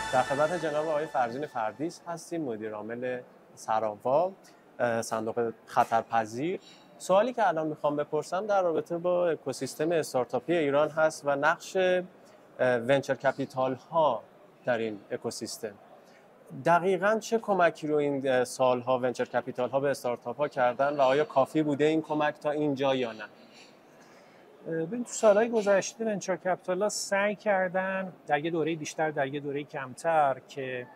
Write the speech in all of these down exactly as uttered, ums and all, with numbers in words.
در خدمت جناب آقای فرزین فردیس هستیم، مدیر عامل سراوا صندوق خطرپذیر. سوالی که الان میخوام بپرسم در رابطه با اکوسیستم استارتاپی ایران هست و نقش ونچر کپیتال ها در این اکوسیستم. دقیقاً چه کمکی رو این سالها ونچر کپیتال ها به استارتاپ ها کردن و آیا کافی بوده این کمک تا اینجا یا نه؟ ببین تو سالهای گذشته ونچر کپیتال ها سعی کردن در یه دوره بیشتر در یه دوره کمتر که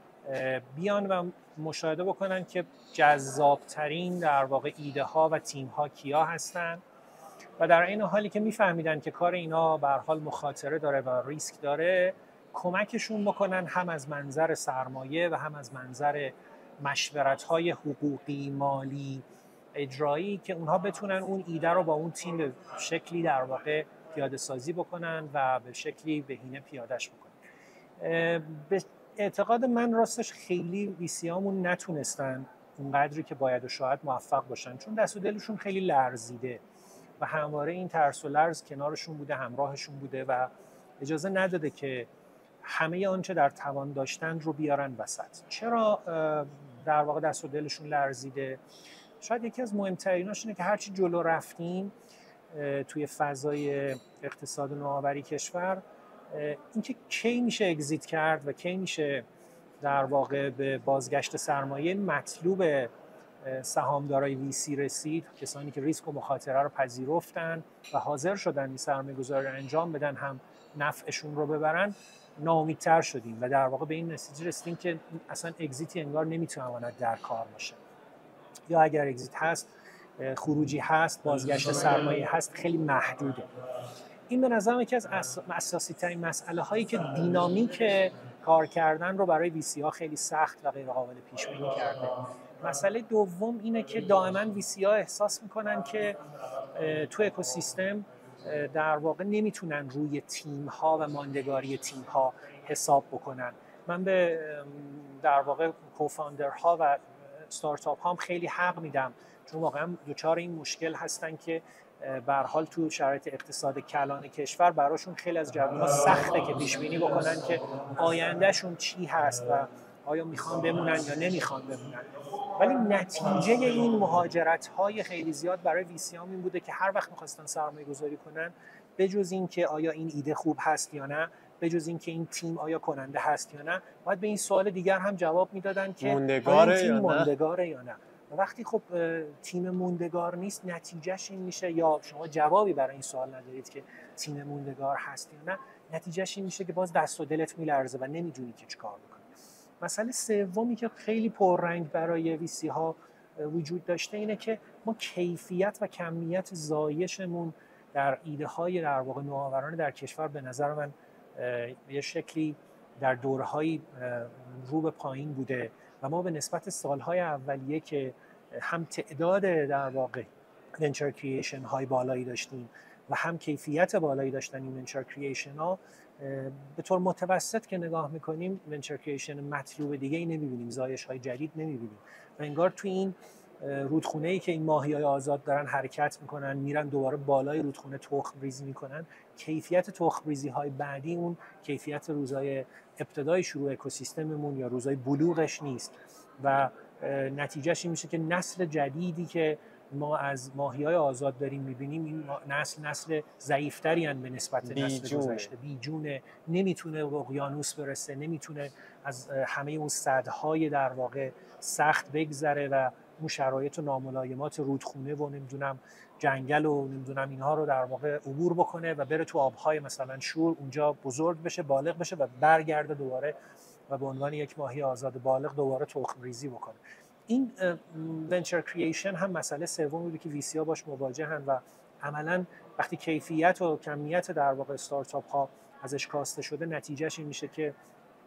بیان و مشاهده بکنن که جذابترین در واقع ایده ها و تیم ها کیا هستن و در این حالی که میفهمیدن که کار اینا به هر حال مخاطره داره و ریسک داره، کمکشون بکنن هم از منظر سرمایه و هم از منظر مشورت های حقوقی، مالی، اجرایی که اونها بتونن اون ایده رو با اون تیم به شکلی در واقع پیاده سازی بکنن و به شکلی بهینه پیادهش بکنن. به اعتقاد من راستش خیلی ویسیامون نتونستن اونقدری که باید و شاید موفق باشن، چون دست و دلشون خیلی لرزیده و همواره این ترس و لرز کنارشون بوده، همراهشون بوده و اجازه نداده که همه آنچه در توان داشتن رو بیارن وسط. چرا در واقع دست و دلشون لرزیده؟ شاید یکی از مهمتریناش اینه که هرچی جلو رفتیم توی فضای اقتصاد نوآوری کشور، اینکه کی میشه اگزیت کرد و کی میشه در واقع به بازگشت سرمایه مطلوب سهامدارای ویسی رسید، کسانی که ریسک و مخاطره رو پذیرفتن و حاضر شدن این سرمایه‌گذاری رو انجام بدن، هم نفعشون رو ببرن، ناامیدتر شدیم و در واقع به این نتیجه رسیدیم که اصلا اگزیتی انگار نمیتونه در کار باشه، یا اگر اگزیت هست، خروجی هست، بازگشت سرمایه هست، خیلی محدوده. این به نظرم یکی از اساسی ترین مسئله هایی که دینامیک کار کردن رو برای ویسی ها خیلی سخت و غیر قابل پیش بینی کرده. مسئله دوم اینه که دائما ویسی ها احساس میکنن که تو اکوسیستم در واقع نمیتونن روی تیم ها و ماندگاری تیم ها حساب بکنن. من به در واقع کوفاندر ها و استارتاپ ها هم خیلی حق میدم، چون واقعا دوچار این مشکل هستن که به هر حال تو شرایط اقتصاد کلان کشور براشون خیلی از جوونا سخته که پیش بینی بکنن که آیندهشون چی هست و آیا میخوان بمونن یا نمیخوان بمونن. ولی نتیجه این مهاجرت های خیلی زیاد برای ویسی هم این بوده که هر وقت میخواستن سرمایه گذاری کنن، بجز این که آیا این ایده خوب هست یا نه، بجز این که این تیم آیا کننده هست یا نه، باید به این سوال دیگر هم جواب میدادن که موندگاره این تیم یا نه؟ موندگاره یا نه. و وقتی خب تیم موندگار نیست، نتیجهش این میشه، یا شما جوابی برای این سوال ندارید که تیم موندگار هست یا نه، نتیجهش این میشه که باز دست و دلت میلرزه و نمیدونی که چیکار بکنی. مسئله سومی که خیلی پررنگ برای ویسی ها وجود داشته اینه که ما کیفیت و کمیت زایشمون در ایده های در واقع نوآورانه در کشور به نظر من یه شکلی در دوره‌های رو به پایین بوده و ما به نسبت سالهای اولیه که هم تعداد در واقع ونچر کریشن های بالایی داشتیم و هم کیفیت بالایی داشتن این ونچر کریشن ها، به طور متوسط که نگاه میکنیم ونچر کریشن مطلوب دیگه ای نمیبینیم، زایش های جدید نمیبینیم و انگار توی این رودخونه ای که این ماهیای آزاد دارن حرکت میکنن، میرن دوباره بالای رودخونه تخم ریزی میکنن، کیفیت تخم ریزی های بعدی اون کیفیت روزای ابتدای شروع اکوسیستممون یا روزای بلوغش نیست و نتیجهش این میشه که نسل جدیدی که ما از ماهیای آزاد داریم میبینیم، این نسل نسل ضعیفتری هستند به نسبت نسل گذشته، بیجونه، نمیتونه به اقیانوس برسه، نمیتونه از همه اون سدهای در واقع سخت بگذره و اون شرایط و ناملایمات رودخونه و نمیدونم جنگل و نمیدونم اینها رو در واقع عبور بکنه و بره تو آبهای مثلا شور، اونجا بزرگ بشه، بالغ بشه و برگرده دوباره و به عنوان یک ماهی آزاد بالغ دوباره تخم ریزی بکنه. این ونچر کریشن هم مسئله سومی بوده که ویسی ها باش مواجهن و عملاً وقتی کیفیت و کمیت در واقع استارتاپ ها ازش کاسته شده، نتیجهش این میشه که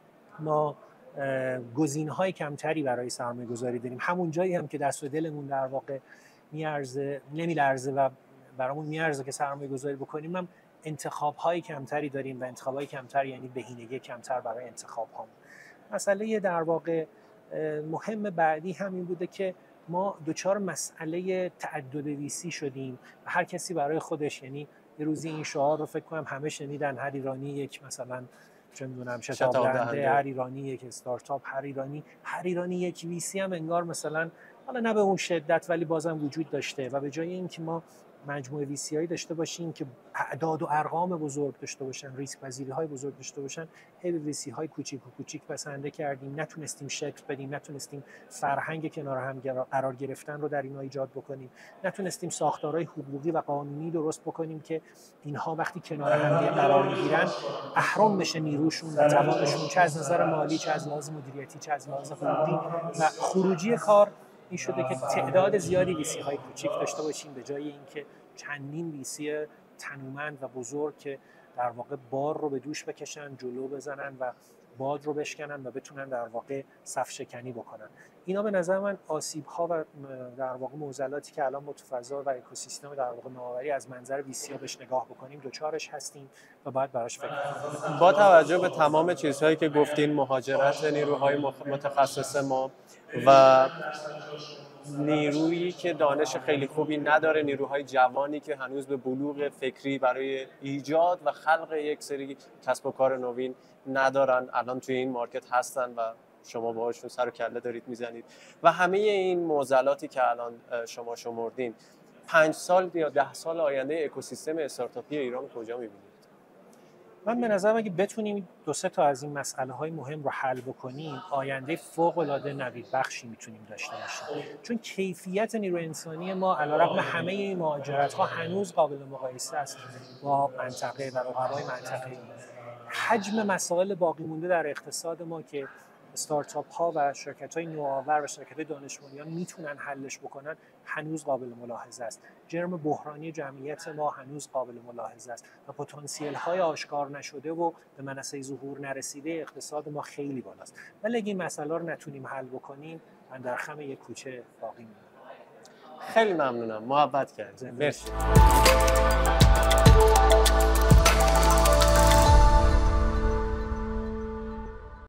ما گزینه‌های کمتری برای سرمایه گذاری داریم. همون جایی هم که دست و دلمون در واقع میارزه نمیلرزه و برامون میارزه که سرمایه گذاری بکنیم، هم انتخاب‌های کمتری داریم و انتخاب‌های کمتر یعنی بهینگی کمتر برای انتخاب ها. مسئله در واقع مهم بعدی همین بوده که ما دوچار مسئله تعدد ویسی شدیم و هر کسی برای خودش، یعنی یه روزی این شعار رو فکر کنم همه شنیدن، هر ایرانی یک مثلا چه میدونم شتاب دهنده، دهنده، هر ایرانی یک استارتاپ، هر ایرانی هر ایرانی یک ویسی هم انگار مثلا حالا نه به اون شدت ولی بازم وجود داشته و به جای اینکه ما مجموعه ویسی هایی داشته باشیم که اعداد و ارقام بزرگ داشته باشن، ریسک پذیری های بزرگ داشته باشن، هی به ویسی های کوچیک و کوچیک بسنده کردیم، نتونستیم شکل بدیم، نتونستیم فرهنگ کنار هم قرار گرفتن رو در اینا ایجاد بکنیم، نتونستیم ساختارهای حقوقی و قانونی درست بکنیم که اینها وقتی کنار هم قرار میگیرن اهرم بشه نیروشون و توانشون، چه از نظر مالی، چه از لحاظ مدیریتی، چه از لحاظ حقوقی. و خروجی کار این شده که تعداد زیادی ویسی های کوچیک داشته باشیم به جای اینکه چندین ویسی تنومند و بزرگ که در واقع بار رو به دوش بکشن، جلو بزنن و باد رو بشکنن و بتونن در واقع صف شکنی بکنن. اینا به نظر من آسیب ها و در واقع معضلاتی که الان ما تو فضا و اکوسیستم در واقع نوآوری از منظر ویسی ها بهش نگاه بکنیم دوچارش هستیم و باید براش فکر کنیم. با توجه به تمام چیزهایی که گفتین، مهاجرت نیروهای متخصص ما و نیرویی که دانش خیلی خوبی نداره، نیروهای جوانی که هنوز به بلوغ فکری برای ایجاد و خلق یک سری کسب و کار نوین ندارن، الان توی این مارکت هستن و شما باهاشون سر و کله دارید میزنید و همه این معضلاتی که الان شما شمردین، پنج سال یا ده سال آینده اکوسیستم استارتاپی ایران کجا میبینید؟ من به نظرم اگه بتونیم دو سه تا از این مسئله های مهم رو حل بکنیم، آینده فوق العاده نوید بخشی میتونیم داشته باشیم. چون کیفیت نیروی انسانی ما علیرغم همه این مهاجرت ها هنوز قابل مقایسه است با منطقه و رقبای منطقه‌ای. حجم مسائل باقی مونده در اقتصاد ما که استارتاپ ها و شرکت های نوآور و شرکت های دانش بنیان میتونن حلش بکنن هنوز قابل ملاحظه است. جرم بحرانی جمعیت ما هنوز قابل ملاحظه است و پتانسیل های آشکار نشده و به منصه ظهور نرسیده اقتصاد ما خیلی بالاست. ولی اگه این مسئله رو نتونیم حل بکنیم من در خم یک کوچه باقی میمونم. خیلی ممنونم، محبت کردید. مرسی.